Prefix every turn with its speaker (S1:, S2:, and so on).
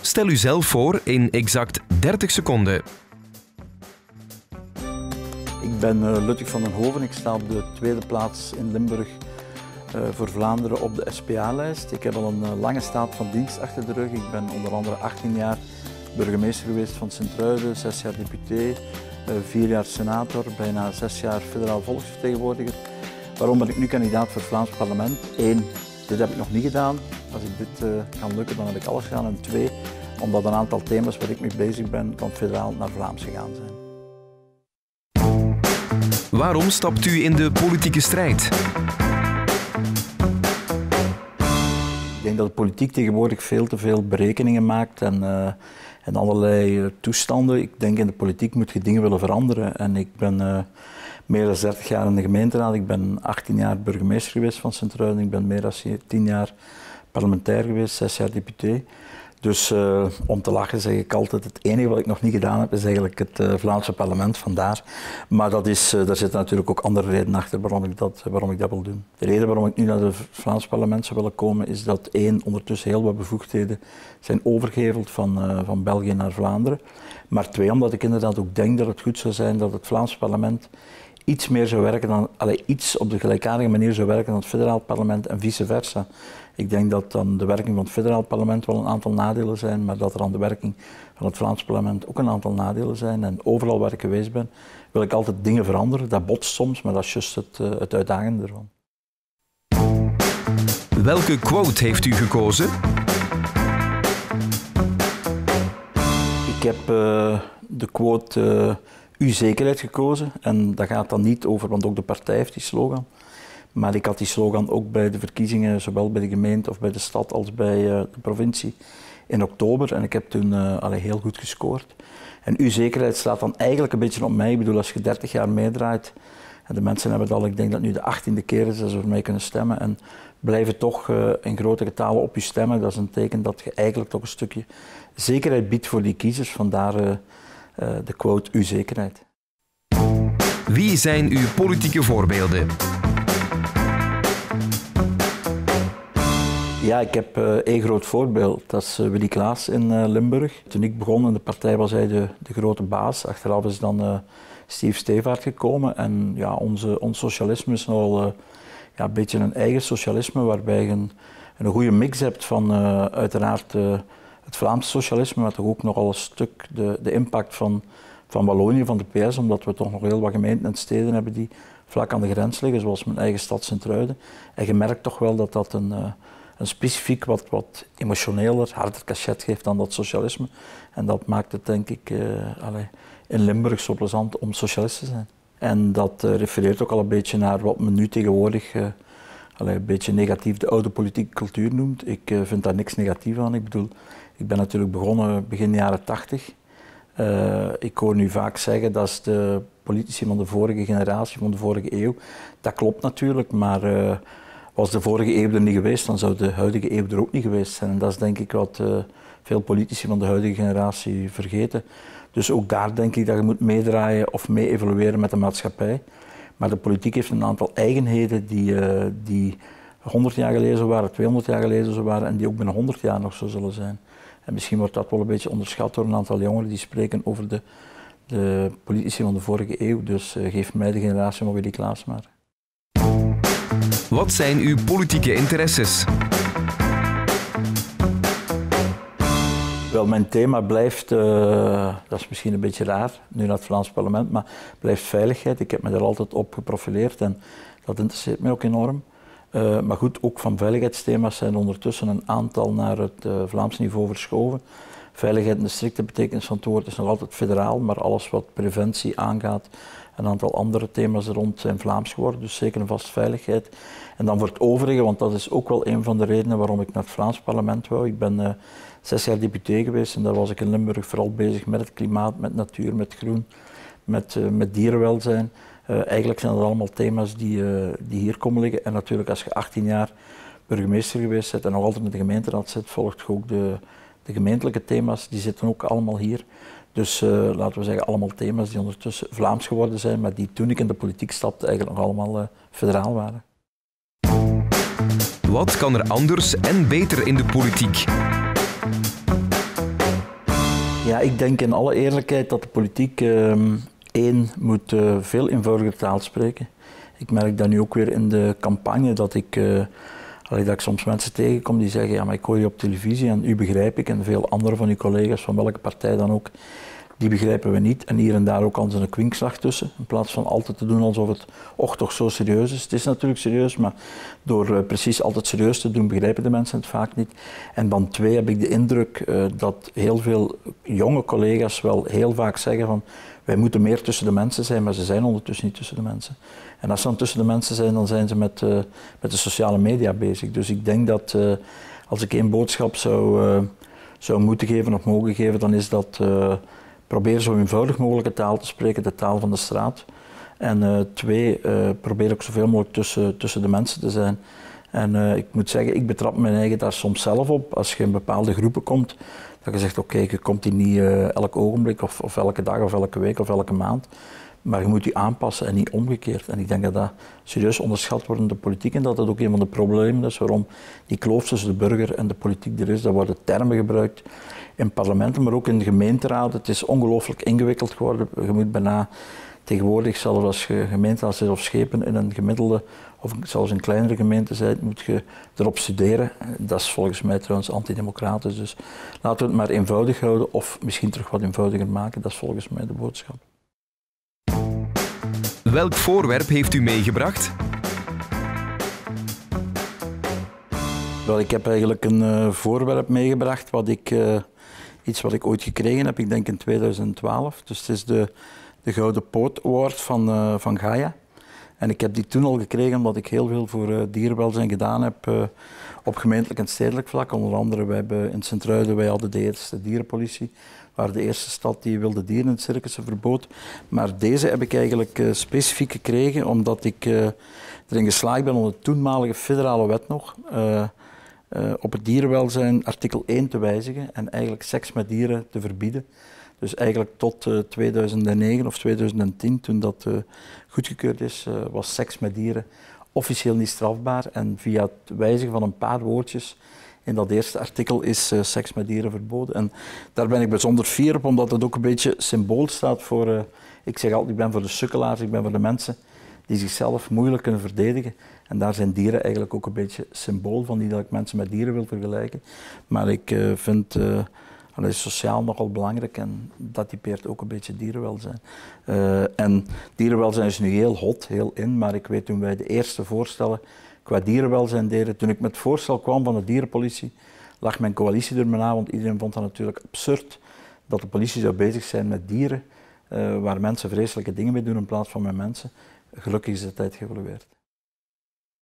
S1: Stel u zelf voor in exact 30 seconden.
S2: Ik ben Ludwig van den Hoven. Ik sta op de tweede plaats in Limburg voor Vlaanderen op de SPA-lijst. Ik heb al een lange staat van dienst achter de rug. Ik ben onder andere 18 jaar burgemeester geweest van Sint-Truiden, 6 jaar deputé, 4 jaar senator, bijna 6 jaar federaal volksvertegenwoordiger. Waarom ben ik nu kandidaat voor het Vlaams parlement? 1, dit heb ik nog niet gedaan. Als ik dit kan lukken, dan heb ik alles gedaan. En 2, omdat een aantal thema's waar ik mee bezig ben van federaal naar Vlaams gegaan zijn.
S1: Waarom stapt u in de politieke strijd?
S2: Ik denk dat de politiek tegenwoordig veel te veel berekeningen maakt en allerlei toestanden. Ik denk in de politiek moet je dingen willen veranderen. En ik ben meer dan 30 jaar in de gemeenteraad. Ik ben 18 jaar burgemeester geweest van Sint-Truiden. Ik ben meer dan 10 jaar parlementair geweest, 6 jaar deputé. Dus om te lachen zeg ik altijd, het enige wat ik nog niet gedaan heb, is eigenlijk het Vlaamse parlement, vandaar. Maar daar zitten natuurlijk ook andere redenen achter waarom ik dat wil doen. De reden waarom ik nu naar het Vlaams parlement zou willen komen, is dat 1, ondertussen heel wat bevoegdheden zijn overgeheveld van België naar Vlaanderen. Maar 2, omdat ik inderdaad ook denk dat het goed zou zijn dat het Vlaams parlement iets meer zou werken iets op de gelijkaardige manier zou werken dan het federaal parlement en vice versa. Ik denk dat aan de werking van het federaal parlement wel een aantal nadelen zijn, maar dat er aan de werking van het Vlaams parlement ook een aantal nadelen zijn. En overal waar ik geweest ben, wil ik altijd dingen veranderen. Dat botst soms, maar dat is juist het uitdagende ervan.
S1: Welke quote heeft u gekozen?
S2: Ik heb de quote uw zekerheid gekozen. En dat gaat dan niet over, want ook de partij heeft die slogan. Maar ik had die slogan ook bij de verkiezingen, zowel bij de gemeente of bij de stad als bij de provincie in oktober. En ik heb toen heel goed gescoord. En uw zekerheid staat dan eigenlijk een beetje op mij. Ik bedoel, als je 30 jaar meedraait, en de mensen hebben het al, ik denk dat nu de 18e keer is dat ze voor mij kunnen stemmen. En blijven toch in grote getalen op je stemmen. Dat is een teken dat je eigenlijk toch een stukje zekerheid biedt voor die kiezers. Vandaar de quote, uw zekerheid.
S1: Wie zijn uw politieke voorbeelden?
S2: Ja, ik heb één groot voorbeeld. Dat is Willy Klaas in Limburg. Toen ik begon in de partij was hij de grote baas. Achteraf is dan Steve Stevaart gekomen. En ja, ons socialisme is nogal een beetje een eigen socialisme, waarbij je een goede mix hebt van uiteraard het Vlaamse socialisme, maar toch ook nogal een stuk de impact van Wallonië, van de PS, omdat we toch nog heel wat gemeenten en steden hebben die vlak aan de grens liggen, zoals mijn eigen stad Sint-Truiden. En je merkt toch wel dat dat een specifiek wat emotioneler, harder cachet geeft dan dat socialisme. En dat maakt het denk ik in Limburg zo plezant om socialist te zijn. En dat refereert ook al een beetje naar wat men nu tegenwoordig een beetje negatief de oude politieke cultuur noemt. Ik vind daar niks negatief aan. Ik bedoel, ik ben natuurlijk begonnen begin jaren 80. Ik hoor nu vaak zeggen dat is de politici van de vorige generatie, van de vorige eeuw. Dat klopt natuurlijk, maar was de vorige eeuw er niet geweest, dan zou de huidige eeuw er ook niet geweest zijn. En dat is denk ik wat veel politici van de huidige generatie vergeten. Dus ook daar denk ik dat je moet meedraaien of mee evolueren met de maatschappij. Maar de politiek heeft een aantal eigenheden die 100 jaar geleden zo waren, 200 jaar geleden zo waren en die ook binnen 100 jaar nog zo zullen zijn. En misschien wordt dat wel een beetje onderschat door een aantal jongeren die spreken over de politici van de vorige eeuw. Dus geef mij de generatie van Willy Klaas maar.
S1: Wat zijn uw politieke interesses?
S2: Wel, mijn thema blijft, dat is misschien een beetje raar, nu naar het Vlaams parlement, maar blijft veiligheid. Ik heb me daar altijd op geprofileerd en dat interesseert mij ook enorm. Maar goed, ook van veiligheidsthema's zijn ondertussen een aantal naar het Vlaams niveau verschoven. Veiligheid in de strikte betekenis van het woord is nog altijd federaal, maar alles wat preventie aangaat, een aantal andere thema's er rond zijn Vlaams geworden, dus zeker een vast veiligheid. En dan voor het overige, want dat is ook wel een van de redenen waarom ik naar het Vlaams parlement wou. Ik ben 6 jaar deputé geweest en daar was ik in Limburg vooral bezig met het klimaat, met natuur, met groen, met dierenwelzijn. Eigenlijk zijn dat allemaal thema's die hier komen liggen. En natuurlijk als je 18 jaar burgemeester geweest bent en nog altijd in de gemeenteraad zit, volgt je ook de gemeentelijke thema's, die zitten ook allemaal hier. Dus laten we zeggen allemaal thema's die ondertussen Vlaams geworden zijn, maar die toen ik in de politiek stapte eigenlijk nog allemaal federaal waren.
S1: Wat kan er anders en beter in de politiek?
S2: Ja, ik denk in alle eerlijkheid dat de politiek moet veel eenvoudiger taal spreken. Ik merk dat nu ook weer in de campagne dat ik soms mensen tegenkom die zeggen, ja, maar ik hoor je op televisie en u begrijp ik en veel andere van uw collega's van welke partij dan ook, die begrijpen we niet. En hier en daar ook al een kwinkslag tussen, in plaats van altijd te doen alsof het toch zo serieus is. Het is natuurlijk serieus, maar door precies altijd serieus te doen begrijpen de mensen het vaak niet. En dan twee heb ik de indruk dat heel veel jonge collega's wel heel vaak zeggen van wij moeten meer tussen de mensen zijn, maar ze zijn ondertussen niet tussen de mensen. En als ze dan tussen de mensen zijn, dan zijn ze met de sociale media bezig. Dus ik denk dat als ik één boodschap zou moeten geven of mogen geven, dan is dat probeer zo eenvoudig mogelijke taal te spreken, de taal van de straat. En twee, probeer ook zoveel mogelijk tussen de mensen te zijn. En ik moet zeggen, ik betrap mijn eigen daar soms zelf op. Als je in bepaalde groepen komt, dat je zegt, oké, je komt hier niet elk ogenblik of elke dag of elke week of elke maand. Maar je moet je aanpassen en niet omgekeerd. En ik denk dat dat serieus onderschat wordt in de politiek en dat dat ook een van de problemen is waarom die kloof tussen de burger en de politiek er is. Daar worden termen gebruikt in parlementen, maar ook in de gemeenteraad. Het is ongelooflijk ingewikkeld geworden. Je moet bijna tegenwoordig, zelfs als je gemeenteraad zit of schepen in een gemiddelde of zelfs een kleinere gemeente bent, moet je erop studeren. Dat is volgens mij trouwens antidemocratisch. Dus laten we het maar eenvoudig houden of misschien terug wat eenvoudiger maken. Dat is volgens mij de boodschap.
S1: Welk voorwerp heeft u meegebracht?
S2: Wel, ik heb eigenlijk een voorwerp meegebracht, iets wat ik ooit gekregen heb, ik denk in 2012. Dus het is de Gouden Poot Award van Gaia. En ik heb die toen al gekregen omdat ik heel veel voor dierenwelzijn gedaan heb op gemeentelijk en stedelijk vlak. Onder andere, wij hebben in Sint-Truiden, wij hadden de eerste dierenpolitie. We waren de eerste stad die wilde dieren in het circussen verbood. Maar deze heb ik eigenlijk specifiek gekregen omdat ik erin geslaagd ben om de toenmalige federale wet nog op het dierenwelzijn artikel 1 te wijzigen en eigenlijk seks met dieren te verbieden. Dus eigenlijk tot 2009 of 2010, toen dat goedgekeurd is, was seks met dieren officieel niet strafbaar. En via het wijzigen van een paar woordjes in dat eerste artikel is seks met dieren verboden. En daar ben ik bijzonder fier op, omdat het ook een beetje symbool staat voor, ik zeg altijd, ik ben voor de sukkelaars, ik ben voor de mensen die zichzelf moeilijk kunnen verdedigen. En daar zijn dieren eigenlijk ook een beetje symbool van, niet dat ik mensen met dieren wil vergelijken. Maar ik vind sociaal nogal belangrijk en dat typeert ook een beetje dierenwelzijn. En dierenwelzijn is nu heel hot, heel in, maar ik weet toen wij de eerste voorstellen qua dierenwelzijn deden, toen ik met het voorstel kwam van de dierenpolitie, lag mijn coalitie er me na, want iedereen vond dat natuurlijk absurd dat de politie zou bezig zijn met dieren, waar mensen vreselijke dingen mee doen in plaats van met mensen. Gelukkig is de tijd geëvolueerd.